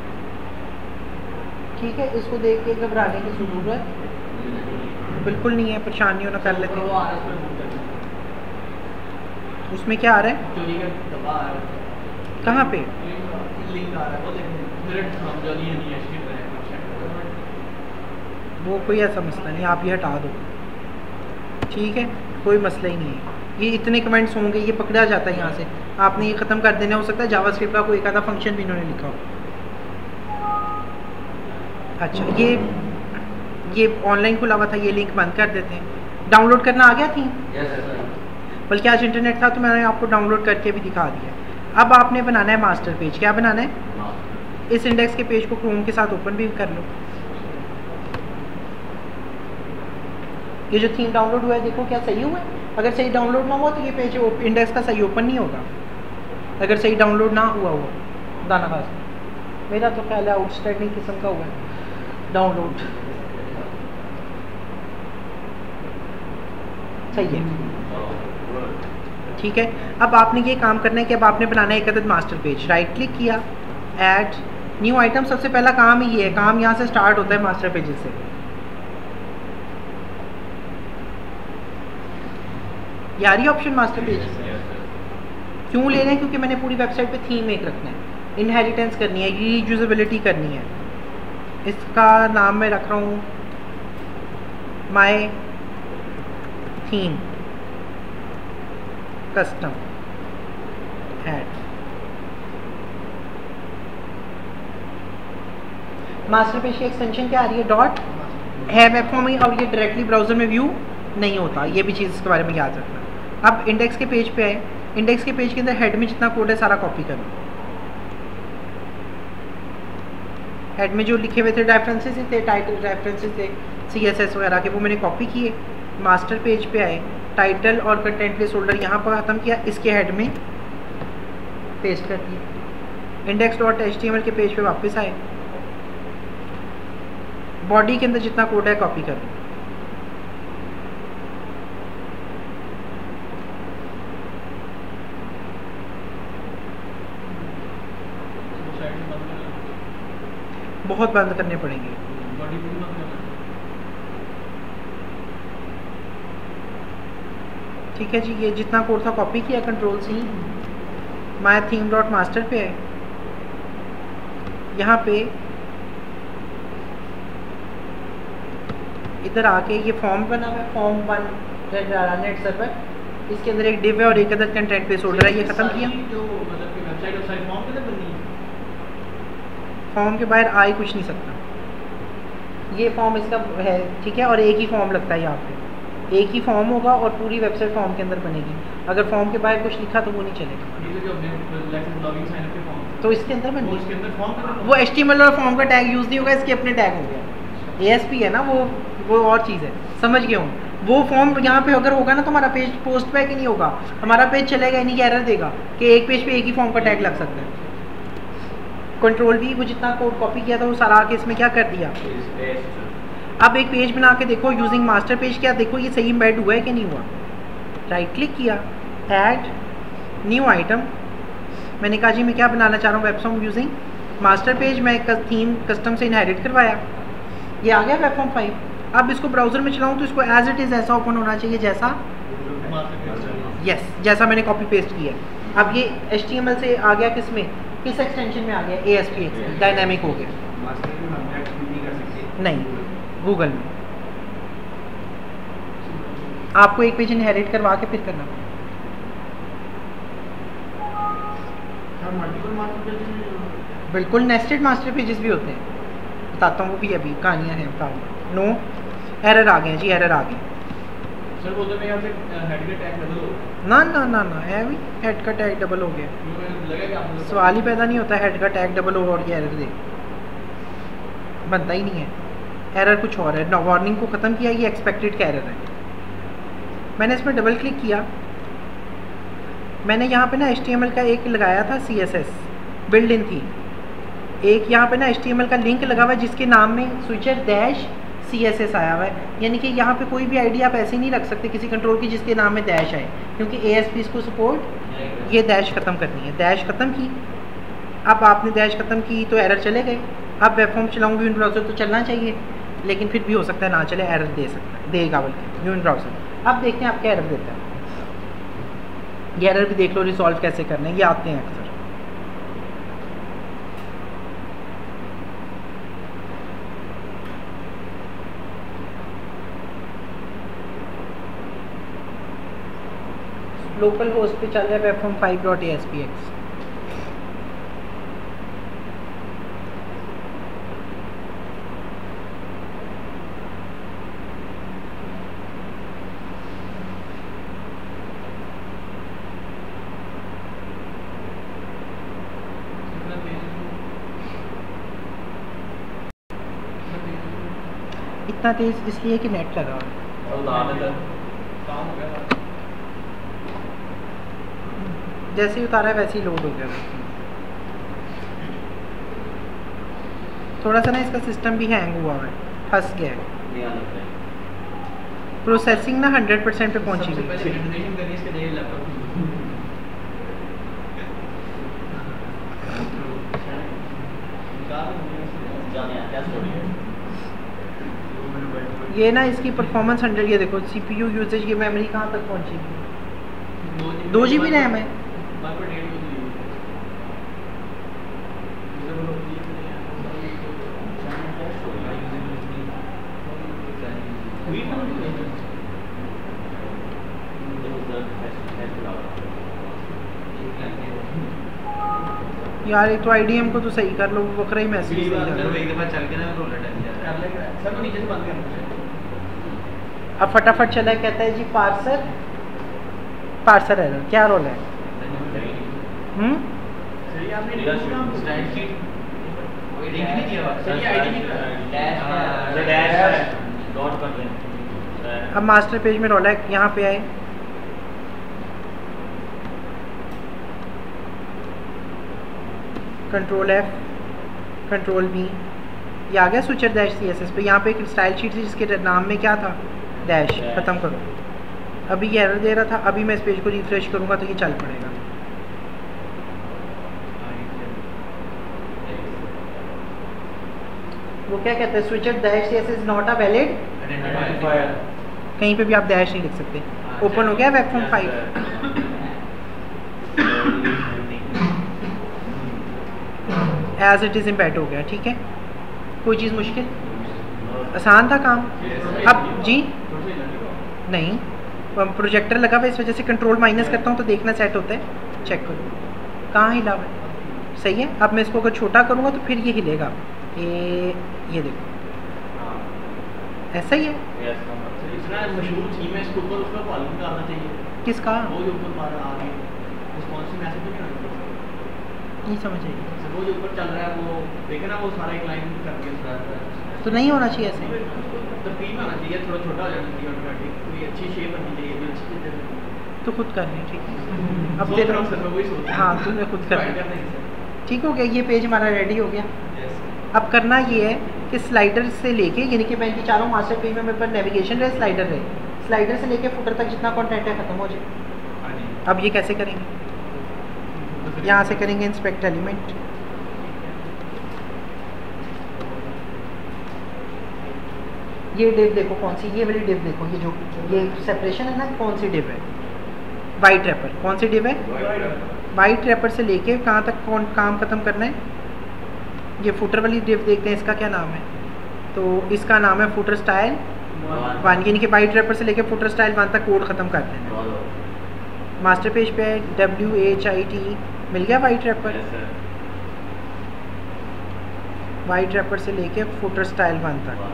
ठीक है। इसको देख के घबराने की जरूरत बिल्कुल नहीं है, परेशान नहीं होना, कर लेते हैं। उसमें क्या आ रहा है, कहाँ पे? वो कोई ऐसा मसला नहीं, आप ये हटा दो, ठीक है, कोई मसला ही नहीं है। ये इतने कमेंट्स होंगे, ये पकड़ा जाता है यहाँ से, आपने ये ख़त्म कर देना। हो सकता है जावास्क्रिप्ट का कोई एक आधा फंक्शन भी इन्होंने लिखा हो। अच्छा, ये ये ऑनलाइन खुला हुआ था, ये लिंक बंद कर देते हैं। डाउनलोड करना आ गया थी? बल्कि आज इंटरनेट था तो मैंने आपको डाउनलोड करके भी दिखा दिया। अब आपने बनाना है मास्टर पेज। क्या बनाना है? इस इंडेक्स के पेज को क्रोम के साथ ओपन भी कर लो। ये जो थीम डाउनलोड हुआ है, देखो क्या सही हुआ है? अगर सही डाउनलोड ना हुआ तो ये पेज इंडेक्स का सही ओपन नहीं होगा, अगर सही डाउनलोड ना हुआ हुआ दाना खास। मेरा तो ख्याल है आउटस्टैंडिंग किस्म का हुआ है डाउनलोड, सही है, ठीक है। अब आपने ये काम करना है कि अब आपने बनाना है एक अदद मास्टर पेज। राइट क्लिक किया, ऐड न्यू आइटम। सबसे पहला काम ही ये है, काम यहाँ से स्टार्ट होता है मास्टर पेजेस से। यारी ऑप्शन मास्टर पेज क्यों ले रहे हैं? क्योंकि मैंने पूरी वेबसाइट पे थीम एक रखना है, इनहेरिटेंस करनी है, रीयूजेबिलिटी करनी है। इसका नाम मैं रख रहा हूँ my theme custom add. Master page की एक्सटेंशन क्या आ रही है? डॉट है वेब फॉर्म में, और ये डायरेक्टली ब्राउजर में व्यू नहीं होता, ये भी चीज़ इसके बारे में याद रखना। अब इंडेक्स के पेज पे आए, इंडेक्स के पेज के अंदर हेड में जितना कोड है सारा कॉपी करो। हेड में जो लिखे हुए थे रेफरेंसेस थे, टाइटल रेफरेंसेस थे सीएसएस वगैरह के, वो मैंने कॉपी किए। मास्टर पेज पे आए, टाइटल और कंटेंट प्लेस होल्डर यहाँ पर ख़त्म किया, इसके हेड में पेस्ट कर दिया। Index dot H T M L के पेज पे वापस आए, बॉडी के अंदर जितना कोड है कॉपी कर लो। बहुत बंद करने पड़ेंगे। ठीक है जी, ये जितना कोड था कॉपी किया control C, my theme dot master पे है, यहाँ पे इधर आके ये फॉर्म बना हुआ है, फॉर्म वन नेट सर्वर, इसके अंदर एक डिव है और एक अदर कंटेंट बेस होल्डर है, ये खत्म किया। जो मतलब कि वेबसाइट वेबसाइट फॉर्म के अंदर बनी है, फॉर्म के बाहर आ ही कुछ नहीं सकता, ये फॉर्म इसका है, ठीक है, और एक ही फॉर्म लगता है यहाँ पे, एक ही फॉर्म होगा और पूरी वेबसाइट फॉर्म के अंदर बनेगी। अगर फॉर्म के बाहर कुछ लिखा तो वो नहीं चलेगा, ये जो अपने लॉगिन साइन अप के फॉर्म तो इसके अंदर बन उसके अंदर फॉर्म का वो एच टी एम एल और फॉर्म का टैग यूज़ नहीं होगा, इसके अपने टैग हो गया। ए एस पी है ना, वो वो और चीज़ है, समझ गया हूँ। वो फॉर्म यहाँ पे अगर होगा ना तो हमारा पेज पोस्ट बैक ही नहीं होगा, हमारा पेज चलेगा नहीं, एरर देगा कि एक पेज पे एक ही फॉर्म का टैग लग सकता है। कंट्रोल भी वो जितना कोड कॉपी किया था वो सारा आके इसमें क्या कर दिया। अब एक पेज बना के देखो यूजिंग मास्टर पेज, क्या देखो ये सही एम्बेड हुआ है कि नहीं हुआ। राइट क्लिक किया, ऐड न्यू आइटम, मैंने कहा जी मैं क्या बनाना चाह रहा हूँ, वेबफॉर्म यूजिंग मास्टर पेज, मैं थीम कस्टम से इनहेरिट करवाया, ये आ गया वेबफॉर्म फाइव। अब इसको ब्राउज़र में चलाऊँ तो इसको एज इट इज़ ऐसा ओपन होना चाहिए जैसा यस yes, जैसा मैंने कॉपी पेस्ट किया। अब ये एच टी एम एल से आ गया किस में, किस एक्सटेंशन में आ गया, A S P X dynamic हो गया, नहीं गूगल में। आपको एक पेज इनहेरिट करवा के फिर करना पड़ेगा। बिल्कुल नेस्टेड मास्टर पेजेस भी होते हैं, बताता हूँ वो भी, अभी कहानियाँ हैं बताऊँगा। नो एरर आ गए जी, एरर आ गए सर, वो तो मैं यहाँ से हेड का टैग डबल हो ना ना ना ना है भी, हेड का टैग डबल हो गया, लगा कि आप सवाल ही पैदा नहीं होता हेड का टैग डबल हो और ये एरर दे, बनता ही नहीं है। एरर कुछ और है, वार्निंग को ख़त्म किया, ये एक्सपेक्टेड का एरर है। मैंने इसमें डबल क्लिक किया, मैंने यहाँ पे ना एच टी एम एल का एक लगाया था C S S build in थी, एक यहाँ पे ना एच टी एम एल का लिंक लगा हुआ है जिसके नाम में switcher dash C S S आया हुआ है, यानी कि यहाँ पे कोई भी आईडी आप ऐसे नहीं रख सकते किसी कंट्रोल की जिसके नाम में डैश आए, क्योंकि ए एस पी इसको सपोर्ट, ये डैश ख़त्म करनी है। डैश ख़त्म की, अब आपने डैश ख़त्म की तो एरर चले गए। अब वेबफॉर्म चलाऊँगी विंडो ब्राउज़र तो चलना चाहिए, लेकिन फिर भी हो सकता है ना चले, एरर दे सकता है, देगा बल्कि विंडो ब्राउज़र। अब देखते हैं आप क्या एरर देता है, ये एरर भी देख लो रिसॉल्व कैसे करना है, ये आते हैं अक्सर। लोकल होस्ट पे चल रहा है web form five dot A S P X. इतना तेज इसलिए कि नेट लगा जैसे ही उतारा है वैसे ही लोड हो गया। थोड़ा सा ना इसका सिस्टम भी हैंग हुआ है, फंस गया है, प्रोसेसिंग ना हंड्रेड परसेंट पे पहुंची हुई। ये ना इसकी परफॉर्मेंस हंड्रेड, ये देखो सीपीयू यूजेज, ये मेमोरी कहाँ तक पहुंची हुई, दो जी बी रैम है। यार एक तो आई डी एम को तो सही कर लो, वो बकरा ही मैसेज एक दफा चल के ना रोल सर नीचे से बंद कर। अब फटाफट चला है, कहता है जी पार्सर पार्सर एरर, क्या रोल है? हम्म सही आपने स्लाइड शीट लिंक नहीं दिया, सही आईडी नहीं डैश डैश डॉट कर लें। अब मास्टर पेज में रोल है, यहाँ पे आए, कंट्रोल एफ, कंट्रोल बी, ये आ गया switcher dash C S S पे। यहाँ पे एक स्टाइल शीट थी जिसके नाम में क्या था, डैश। ख़त्म करो। अभी ये एरर दे रहा था, अभी मैं इस पेज को रिफ्रेश करूँगा तो ये चल पड़ेगा। वो क्या कहते हैं, switcher dash C S S not a valid, कहीं पे भी आप डैश नहीं लिख सकते। ओपन हो गया web form five, as it is embed हो गया। ठीक है, कोई चीज़ मुश्किल, आसान था काम। अब जी नहीं, प्रोजेक्टर लगा हुआ, इस वजह से कंट्रोल माइनस करता हूँ तो देखना सेट होता है। चेक करो कहाँ हिला हुआ है, सही है। अब मैं इसको अगर छोटा करूँगा तो फिर ये हिलेगा। ये ये देखो ऐसा ही है। इतना मशहूर थीम है, इसके ऊपर उसका कॉलम का आना चाहिए। किसका? वो जो ऊपर मार आ गई रिस्पॉन्सिव मैसेज तो नहीं आना, नहीं समझ आएगी। वो जो ऊपर चल रहा है वो देखे ना, वो सारा एक लाइन करके तो नहीं होना चाहिए ऐसे, तरतीब आना चाहिए, थोड़ा छोटा हो जाना चाहिए ऑटोमेटिक, कोई अच्छी शेप बननी चाहिए जो अच्छी चीज़ तो खुद कर रहे हैं। ठीक है, अब वो तेरा तरफ से मैं वही सोच हाँ तुमने खुद कर लिया। ठीक हो गया, ये पेज हमारा रेडी हो गया। अब करना ये है कि स्लाइडर से लेके, यानी कि मैं ये चाह रहा हूँ मास्टर पेज में मेरे पर नेविगेशन रहे, स्लाइडर रहे, स्लाइडर से लेके फुटर तक जितना कंटेंट है ख़त्म हो जाए। अब ये कैसे करेंगे, यहाँ से करेंगे इंस्पेक्ट एलिमेंट, ये डिव देखो कौन सी, ये वाली डिव देखो, ये जो ये सेपरेशन है ना, कौन सी डिव है, वाइट रैपर। कौन सी डिव है, वाइट रैपर से लेके कहाँ तक कौन काम ख़त्म करना है। ये फुटर वाली डिव देखते हैं, इसका क्या नाम है, तो इसका नाम है फुटर स्टाइल वन, यानी कि वाइट रैपर से लेके फुटर स्टाइल वन तक कोड ख़त्म कर देना। मास्टर पेज पे है डब्ल्यू एच आई टी, मिल गया वाइट रैपर। वाइट रैपर से लेके फुटर स्टाइल वन तक।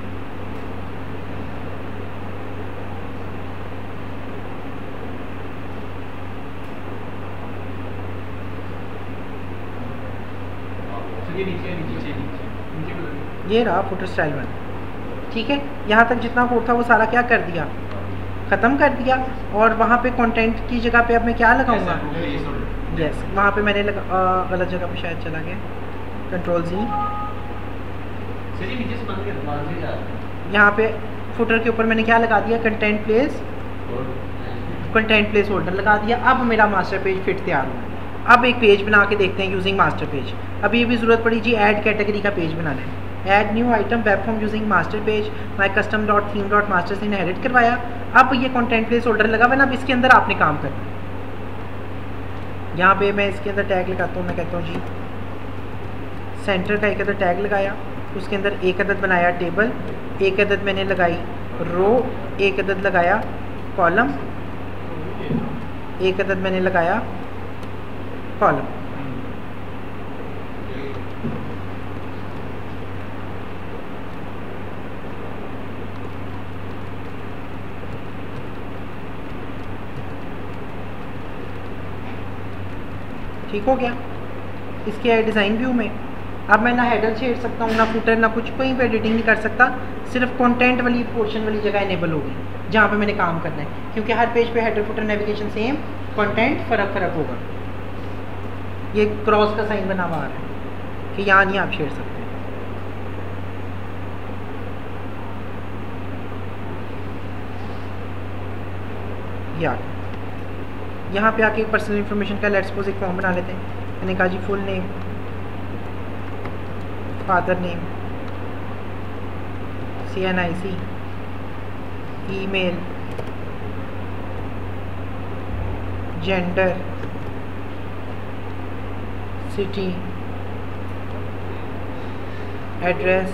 ये रहा फुटर स्टाइल वन। ठीक है, यहाँ तक जितना कोड था वो सारा क्या कर दिया, ख़त्म कर दिया। और वहाँ पे कंटेंट की जगह पे अब मैं क्या लगाऊंगा, यस वहाँ पे मैंने लगा, आ, गलत जगह पे शायद चला गया, कंट्रोल जी, यहाँ पे फुटर के ऊपर मैंने क्या लगा दिया, content place, content placeholder लगा दिया। अब मेरा मास्टर पेज फिट तैयार हुआ। अब एक पेज बना के देखते हैं यूजिंग मास्टर पेज। अभी ये भी ज़रूरत पड़ी जी, ऐड कैटेगरी का पेज बनाना है। Add new item web form using master page, my custom dot theme dot master से इनहेरिट करवाया। अब ये कंटेंट प्लेस होल्डर लगा हुआ ना, अब इसके अंदर आपने काम करना है। यहाँ पे मैं इसके अंदर टैग लगाता हूँ, मैं कहता हूँ जी सेंटर का एक अदद टैग लगाया, उसके अंदर एक अदद बनाया टेबल, एक अदद मैंने लगाई रो, एक अदद लगाया कॉलम, एक अदद मैंने लगाया कॉलम। ठीक हो गया। इसके है डिज़ाइन व्यू में अब मैं ना हेडर छेड़ सकता हूँ, ना फुटर, ना कुछ, कहीं पे एडिटिंग नहीं कर सकता। सिर्फ कंटेंट वाली पोर्शन वाली जगह इनेबल होगी जहाँ पे मैंने काम करना है, क्योंकि हर पेज पे header footer navigation same, content फ़र्क फ़र्क होगा। ये क्रॉस का साइन बना हुआ आ रहा है कि यहाँ नहीं आप छेड़ सकते। या यहाँ पे आके पर्सनल इन्फॉर्मेशन का लेट्स सपोज एक फॉर्म बना लेते हैं। मैंने कहा जी full name, father name, C N I C, email, gender, city, address,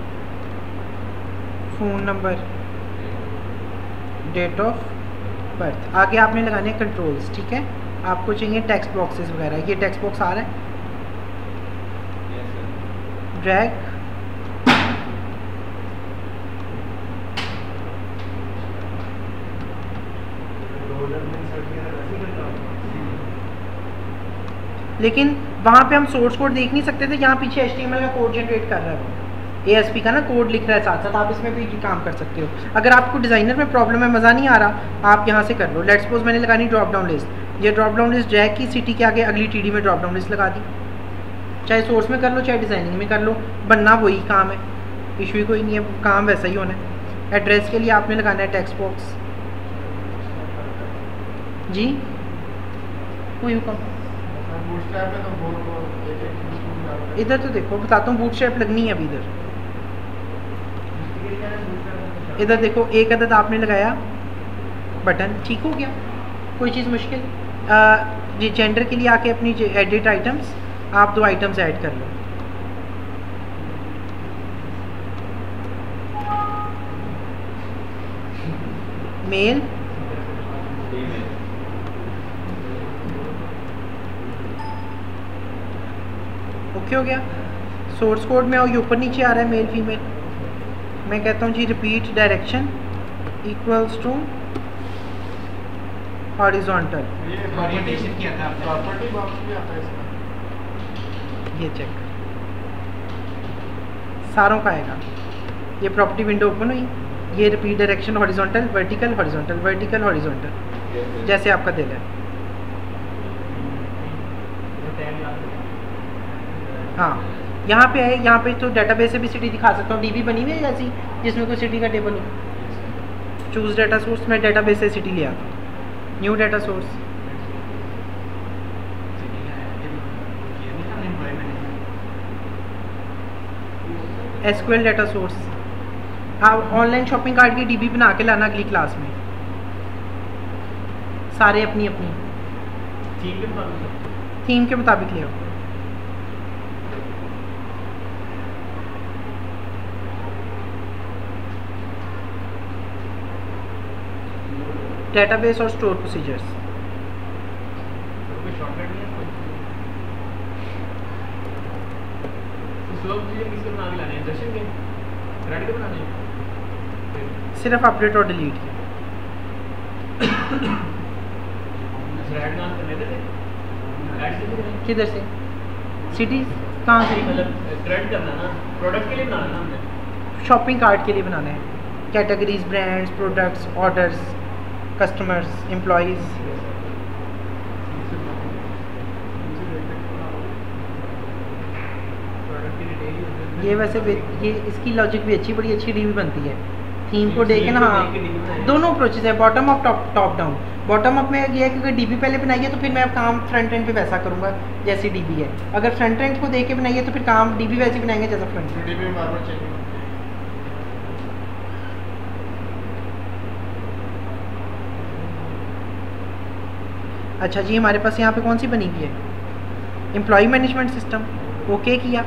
phone number, date of birth. आगे आपने लगाने हैं कंट्रोल्स। ठीक है, आपको चाहिए टेक्स्ट बॉक्सेस वगैरह। ये टेक्स्ट बॉक्स आ रहा है, ड्रैग, लेकिन वहाँ पे हम सोर्स कोड देख नहीं सकते थे, यहाँ पीछे एच टी एम एल का कोड जनरेट कर रहा है वो, ए एस पी का ना कोड लिख रहा है साथ साथ। आप इसमें भी काम कर सकते हो। अगर आपको डिज़ाइनर में प्रॉब्लम है, मज़ा नहीं आ रहा, आप यहाँ से कर लो। लेट्स सपोज मैंने लगानी ड्रॉप डाउन लिस्ट, ये ड्रॉप डाउन लिस्ट ड्रैग की, सिटी के आगे अगली टी डी में ड्रॉप डाउन लिस्ट लगा दी। चाहे सोर्स में कर लो चाहे डिज़ाइनिंग में कर लो, बनना वही काम है, इशू ही कोई नहीं है, काम वैसा ही होना है। एड्रेस के लिए आपने लगाना है टेक्स्ट बॉक्स। जी कोई हुक्म इधर तो देखो बताता हूँ, बूटस्ट्रैप लगनी है अभी इधर। इधर देखो एक अदद आपने लगाया बटन, ठीक हो गया, कोई चीज़ मुश्किल। जी जेंडर के लिए आके अपनी एडिट आइटम्स, आप दो आइटम्स ऐड कर लो। मेल ओके हो गया। सोर्स कोड में आओ, ये ऊपर नीचे आ रहा है मेल फीमेल। मैं कहता हूँ जी repeat direction equals to horizontal. ये चेक सारों का आएगा। ये प्रॉपर्टी विंडो ओपन हुई, ये repeat direction horizontal vertical horizontal vertical horizontal जैसे आपका दिल है। हाँ यहाँ पे है, यहाँ पे तो डेटाबेस से भी सिटी दिखा सकता हूँ, डीबी बनी हुई है ऐसी जिसमें कोई सिटी का टेबल हो। चूज डाटा सोर्स, मैं डेटाबेस से सिटी ले आता हूँ, new data source. SQL data source. आप ऑनलाइन शॉपिंग कार्ड की डीबी बना के लाना अगली क्लास में, सारे अपनी अपनी थीम के मुताबिक थीम के मुताबिक ले आओ। डेटाबेस और स्टोर प्रोसीजर्स। सिर्फ अपडेट और डिलीट किधर से सिटीज कहाँ से मतलब क्रेडिट करना ना, प्रोडक्ट के लिए बनाना ना हमने, शॉपिंग कार्ट के लिए बनाना है। Categories, brands, products, orders, customers, employees. ये वैसे ये इसकी लॉजिक भी अच्छी, बड़ी अच्छी डीबी बनती है थीम को देख के ना। हाँ दोनों अप्रोचेज है, bottom up top top down. Bottom up में ये है कि अगर डीबी पहले बनाई है तो फिर मैं काम फ्रंट एंड पे वैसा करूँगा जैसी डीबी है। अगर फ्रंट एंड को देख के बनाई है तो फिर काम डीबी वैसी बनाएंगे जैसा फ्रंट एंड। अच्छा जी हमारे पास यहाँ पे कौन सी बनी हुई है, एम्प्लॉय मैनेजमेंट सिस्टम। ओके किया,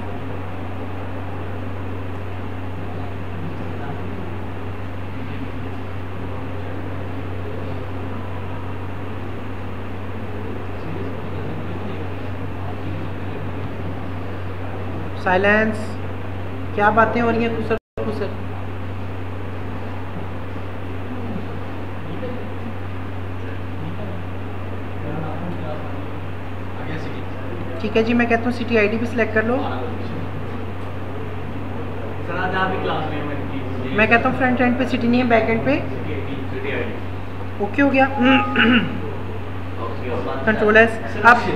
साइलेंस। क्या बातें हो रही हैं कुसर कुसर। ठीक है जी, मैं कहता हूँ सिटी आईडी भी सिलेक्ट कर लो। मैं कहता हूँ फ्रंट एंड पे सिटी नहीं है, बैक एंड पे ओके हो गया। Control S. आप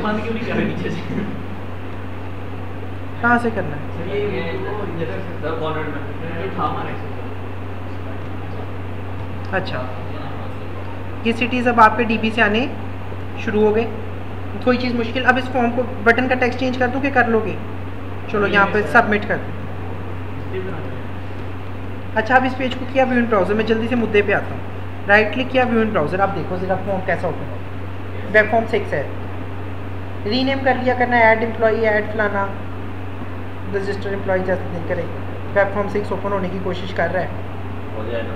कहाँ से करना है? अच्छा ये सिटीज़ अब आपके डीबी से आने शुरू हो गए। कोई चीज़ मुश्किल, अब इस फॉर्म को बटन का टेक्स्ट चेंज कर दूँ कि कर लोगे? चलो यहाँ पे सबमिट कर दो। अच्छा अब इस पेज को किया व्यू इन ब्राउज़र में, जल्दी से मुद्दे पे आता हूँ। राइट क्लिक किया व्यू इन ब्राउज़र, आप देखो ज़रा फॉर्म कैसा ओपन हो। वेब फॉर्म सिक्स है, रीनेम कर लिया करना, ऐड एम्प्लॉई, ऐड फलाना, रजिस्टर एम्प्लॉई जैसे नहीं करे। वेब फॉर्म सिक्स ओपन होने की कोशिश कर रहा है, हो जाएगा।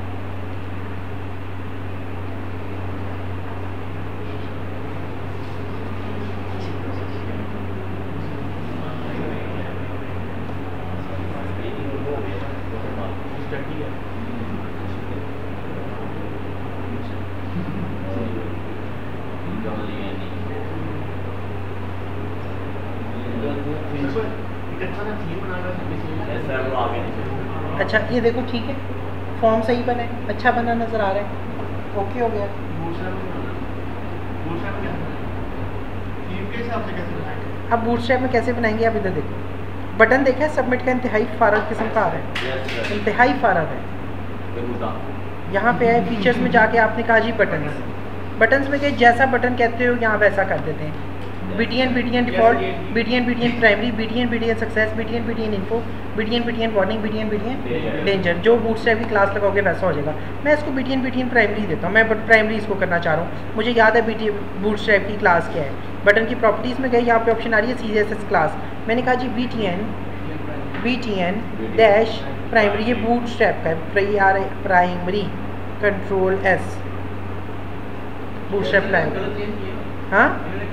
अच्छा ये देखो ठीक है, फॉर्म सही बना है, अच्छा बना नज़र आ रहा है, ओके हो गया। के हिसाब से कैसे बनाएंगे? अब बूटस्ट्रैप में कैसे बनाएंगे आप इधर देखो, बटन देखा है सबमिट का इंतहाई फारग किस्म का आ रहा है, इंतहाई फारग है। यहाँ पे है फीचर्स में जाके आपने कहा जी बटन, बटन्स में गए जैसा बटन कहते हो यहाँ वैसा कर देते हैं। BTN BTN default, BTN BTN primary, BTN BTN success, BTN BTN info, BTN BTN warning, BTN BTN danger. जो बूटस्ट्रैप की क्लास लगाओगे वैसा हो जाएगा। मैं इसको बीटीएन बीटीएन प्राइमरी देता हूँ, मैं बट प्राइमरी इसको करना चाह रहा हूँ। मुझे याद है बीटी बूटस्ट्रैप की क्लास क्या है। बटन की प्रॉपर्टीज़ में गए, यहाँ पे ऑप्शन आ रही है सी एस एस क्लास, मैंने कहा जी बीटीएन बीटीएन डैश प्राइमरी, ये बूटस्ट्रैप का है, primary control S bootstrap primary. हाँ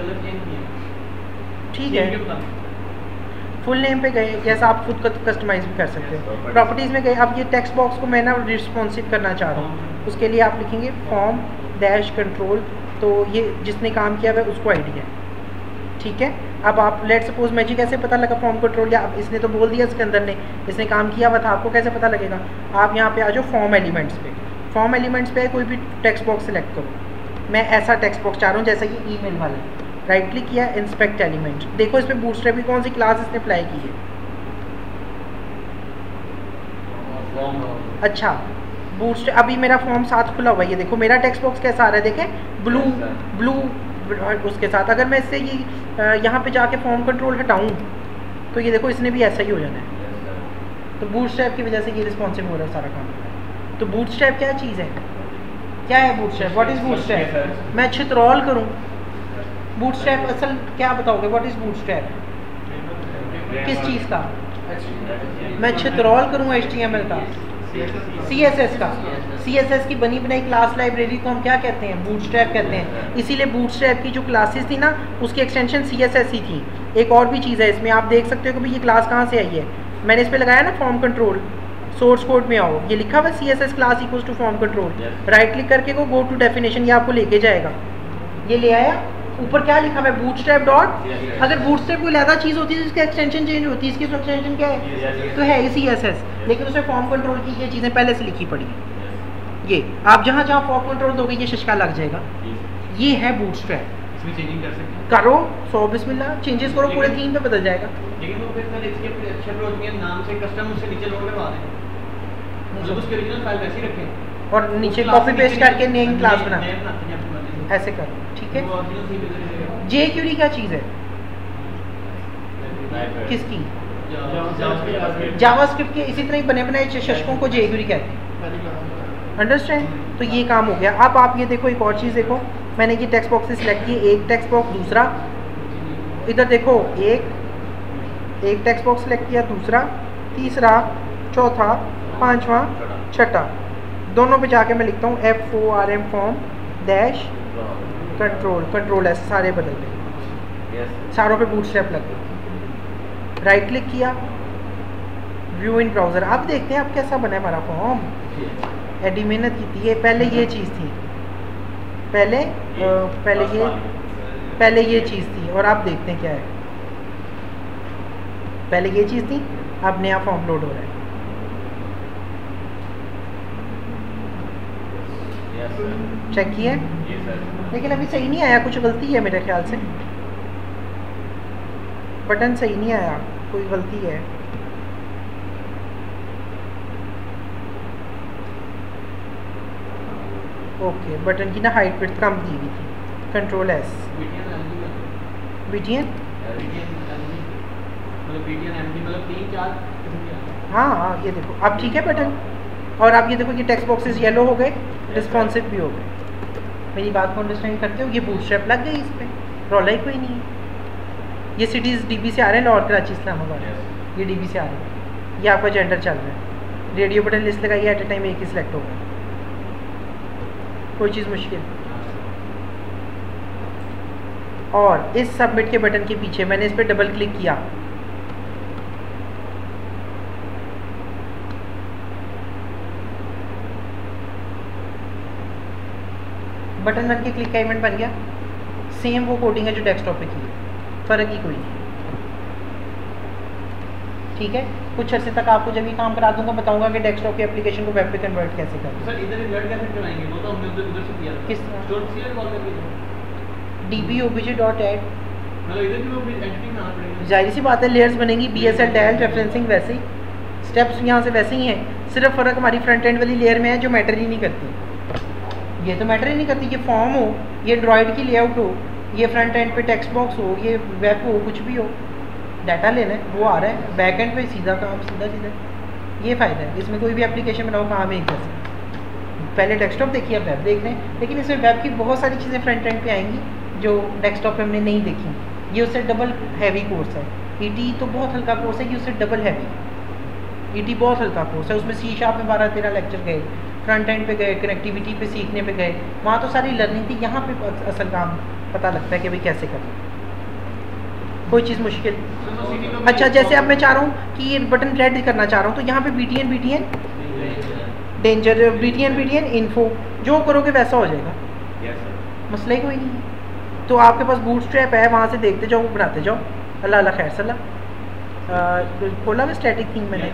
ठीक है, फुल नेम पे गए, जैसा आप खुद का कस्टमाइज भी कर सकते हैं। प्रॉपर्टीज़ में गए, अब ये टेक्स्ट बॉक्स को मैं ना रिस्पॉन्सिव करना चाह रहा हूँ, उसके लिए आप लिखेंगे फॉर्म डैश कंट्रोल, तो ये जिसने काम किया हुआ है उसको आईडी है, ठीक है। अब आप लेट सपोज मुझे कैसे पता लगा फॉर्म कंट्रोल, या अब इसने तो बोल दिया इसके अंदर ने इसने काम किया हुआ था, आपको कैसे पता लगेगा? आप यहाँ पे आ जाओ फॉर्म एलिमेंट्स पे, फॉर्म एलिमेंट्स पे कोई भी टेक्स्ट बॉक्स सेलेक्ट करो। मैं ऐसा टेक्स्ट बॉक्स चाह रहा हूँ जैसा कि ईमेल वाला है, राइट क्लिक किया, इंस्पेक्ट एलिमेंट, देखो इस पर बूटस्ट्रैप की कौन सी क्लास इसने अप्लाई की है। अच्छा बूटस्ट्रैप, अभी मेरा फॉर्म साथ खुला हुआ है, ये देखो मेरा टेक्स्ट बॉक्स कैसा आ रहा है, देखें ब्लू ब्लू उसके साथ। अगर मैं इससे ये यहाँ पे जाके फॉर्म कंट्रोल हटाऊँ तो ये देखो इसने भी ऐसा ही हो जाना है। तो बूटस्ट्रैप की वजह से ये रिस्पॉन्सिव हो रहा है सारा काम। तो बूटस्ट्रैप क्या चीज़ है, क्या है बूटस्ट्रैप, व्हाट इज़ बूटस्ट्रैप? मैं छित्रॉल करूँ बूटस्ट्रैप असल क्या बताओगे, व्हाट इज़ बूटस्ट्रैप, किस चीज़ का? मैं छित्रॉल करूँ एच टी एम एल का, सी एस एस का, सी एस एस की बनी बनाई क्लास लाइब्रेरी को हम क्या कहते हैं, बूटस्ट्रैप कहते हैं। इसीलिए बूटस्ट्रैप की जो क्लासेस थी ना उसकी एक्सटेंशन सी एस एस ही थी। एक और भी चीज़ है इसमें, आप देख सकते हो कि भाई ये क्लास कहाँ से आई है, मैंने इस पर लगाया ना फॉर्म कंट्रोल, सोर्स कोड में आओ, ये लिखा हुआ C S S class equals to form control, right click करके को गो टू डेफिनेशन, ये आपको लेके जाएगा, ये ले आया। ऊपर क्या लिखा हुआ है, बूटस्ट्रैप डॉट, अगर बूटस्ट्रैप कोई ज़्यादा चीज़ होती है जिसकी एक्सटेंशन चेंज होती है, इसकी एक्सटेंशन क्या है, तो है सी एस एस, लेकिन उसमें फॉर्म कंट्रोल की ये चीज़ें पहले से लिखी पड़ी है। ये आप जहाँ जहाँ फॉर्म कंट्रोल दोगे ये शशका लग जाएगा, ये है बूटस्ट्रैप। इसमें चेंजिंग कर सकते हैं, करो सौ बिस्मिल्लाह, चेंजेस करो, पूरे थीम पे बदल जाएगा। लेकिन वो फिर सर इसके शेड्यूल में नाम से कस्टम उससे नीचे लोड करवा दें, मतलब उसके ओरिजिनल फाइल वैसे ही रखें और नीचे कॉपी पेस्ट करके नेम क्लास बना बना ऐसे करो, ठीक है। जे क्यूरी क्या चीज़ है, किसकी, जावास्क्रिप्ट के इसी तरह ही बने बनाए शशकों को जे क्यूरी कहते हैं, अंडरस्टैंड। तो ये काम हो गया। अब आप ये देखो एक और चीज़ देखो, मैंने ये टेक्स्ट बॉक्स सिलेक्ट किए, एक टेक्स्ट बॉक्स, दूसरा इधर देखो, एक एक टेक्स्ट बॉक्स सिलेक्ट किया, दूसरा, तीसरा, चौथा, पांचवा, छठा, दोनों पे जाके मैं लिखता हूँ F O R M form dash control, control ऐसे सारे बदल गए, सारों पे बूटस्ट्रैप लग गए, राइट क्लिक किया, व्यू इन ब्राउज़र। अब देखते हैं अब कैसा बना है हमारा फॉर्म, एडी मेहनत की थी। ये पहले ये चीज़ थी, पहले आ, पहले ये पहले ये चीज़ थी, और आप देखते हैं क्या है, पहले ये चीज़ थी, अब नया फॉर्म लोड हो रहा है। चेक किए, लेकिन अभी सही नहीं आया, कुछ गलती है मेरे ख्याल से, बटन सही नहीं आया, कोई गलती है। ओके, बटन की ना हाइट विड्थ कम दी हुई थी, कंट्रोल एस, बीटीएन, हाँ हाँ ये देखो अब ठीक है बटन। और आप ये देखो ये टेक्स्ट बॉक्सेस येलो हो गए, रिस्पॉन्सिव भी हो गए। मेरी बात को अंडरस्टैंड करते हो, ये बूटस्ट्रैप लग गई इस पर, रौला ही कोई नहीं है। ये सिटीज़ डीबी से आ रहे हैं, लाहौर, कराची, इस्लामाबाद, ये डीबी से आ रहे हैं। ये आपका जेंडर चल रहा है, रेडियो बटन लिस्ट लगाइए, एट ए टाइम एक ही सिलेक्ट होगा, कोई चीज़ मुश्किल। और इस सबमिट के बटन के पीछे मैंने इस पर डबल क्लिक किया, बटन बन के क्लिक का इवेंट बन गया। सेम वो कोडिंग है जो डेस्कटॉप पे की है, फ़र्क ही कोई नहीं, ठीक है। कुछ अर्से तक आपको जब ये काम करा दूंगा बताऊंगा कि डेस्कटॉप की एप्लीकेशन को वेब पे कन्वर्ट कैसे करें। सर इधर इन्वर्ट कैसे करवाएंगे, वो तो हमने उधर उधर से किया था। किस तरह? स्टोर सीरियल कॉल करके D B O B J dot add मतलब इधर भी वो एडिटिंग में आना पड़ेगा। जाहिर सी बात है लेयर्स बनेंगी, B S L DAL referencing वैसे ही, स्टेप्स यहाँ से वैसे ही हैं, सिर्फ फ़र्क हमारी फ्रंट एंड वाली लेयर में है जो मैटर ही नहीं करती। ये तो मैटर ही नहीं करती, ये फॉर्म हो, ये एंड्रॉयड की लेआउट हो, ये फ्रंट एंड पे टेक्स्ट बॉक्स हो, ये वेब हो, कुछ भी हो, डाटा लेना है वो आ रहा है, बैक एंड पे सीधा काम, सीधा सीधा। ये फ़ायदा है, इसमें कोई भी एप्लीकेशन बनाओ काम एक जैसे। पहले डेस्कटॉप देखिए, अब वेब देख रहे हैं, लेकिन इसमें वेब की बहुत सारी चीज़ें फ्रंट एंड पे आएंगी जो डेस्कटॉप पे हमने नहीं देखी। ये उससे डबल हैवी कोर्स है। ई टी तो बहुत हल्का कोर्स है, कि उससे डबल हैवी। ई टी बहुत हल्का कोर्स है, उसमें सी शार्प में बारह तेरह लेक्चर गए, फ्रंट एंड पे गए, कनेक्टिविटी पे सीखने पे गए, वहाँ तो सारी लर्निंग थी। यहाँ पे असल काम पता लगता है कि भाई कैसे करना, कोई चीज़ मुश्किल। अच्छा, जैसे अब मैं चाह रहा हूँ कि ये बटन रेड करना चाह रहा हूँ, तो यहाँ पे B T N B T N danger, B T N B T N info, जो करोगे वैसा हो जाएगा, मसला ही कोई नहीं है। तो आपके पास बूटस्ट्रैप है, वहाँ से देखते जाओ, बनाते जाओ। अल्लाह अल्लाह खैर सल्ला। खोला में स्टैटिक थीम मैंने,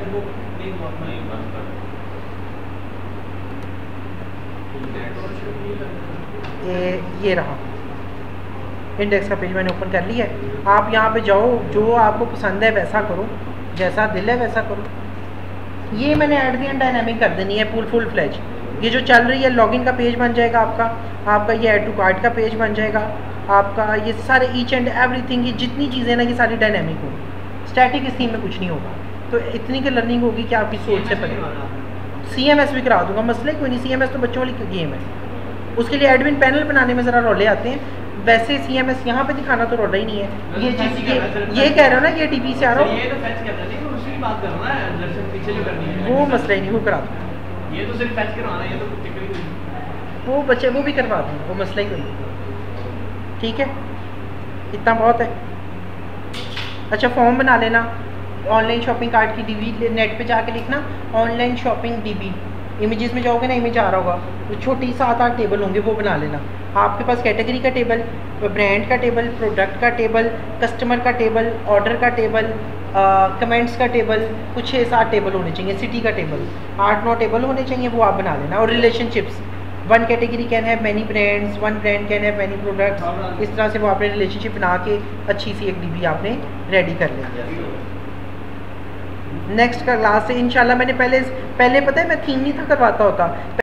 ये ये रहा इंडेक्स का पेज मैंने ओपन कर लिया है। आप यहाँ पे जाओ, जो आपको पसंद है वैसा करो, जैसा दिल है वैसा करो। ये मैंने एट दी एंड डायनामिक कर देनी है फुल फुल फ्लैज। ये जो चल रही है लॉगिन का पेज बन जाएगा आपका, आपका ये ऐड टू कार्ट का पेज बन जाएगा आपका, ये सारे ईच एंड एवरीथिंग, ये जितनी चीज़ें ना ये सारी डायनामिक होगी। स्टैटिक इस थीम में कुछ नहीं होगा, तो इतनी की लर्निंग होगी कि आपकी सोच से पहले। सी एम एस भी करा दूंगा, मसले कोई नहीं। सी एम एस तो बच्चों वाली गेम है, उसके लिए एडमिन पैनल बनाने में ज़रा रोले आते हैं। वैसे सी एम एस यहाँ पे दिखाना तो रोला ही नहीं है। ये चीज़ ये ये कह रहे हो ना, ये डी पी से आ रहा हो, वो मसला ही नहीं, वो करा दूँ। ये तो सिर्फ फैच करवाना है, ये तो टिकट ही नहीं। वो बच्चे वो भी करवा दूँ, वो मसला ही कोई नहीं। ठीक है, इतना बहुत है। अच्छा, फॉर्म बना लेना, ऑनलाइन शॉपिंग कार्ट की डीबी नेट पे जाके लिखना ऑनलाइन शॉपिंग डीबी, इमेजेस में जाओगे ना, इमेज आ रहा होगा, तो छोटी सात आठ टेबल होंगे, वो बना लेना। आपके पास कैटेगरी का टेबल, ब्रांड का टेबल, प्रोडक्ट का टेबल, कस्टमर का टेबल, ऑर्डर का टेबल, कमेंट्स का टेबल, कुछ छः सात टेबल होने चाहिए, सिटी का टेबल आठ नौ टेबल होने चाहिए, वो आप बना लेना। और relationships, one category can have many brands, one brand can have many products, इस तरह से वो आपने रिलेशनशिप बना के अच्छी सी एक डीबी आपने रेडी कर लेंगे। नेक्स्ट का क्लास से इंशाल्लाह, मैंने पहले पहले पता है मैं थीम नहीं था करवाता होता।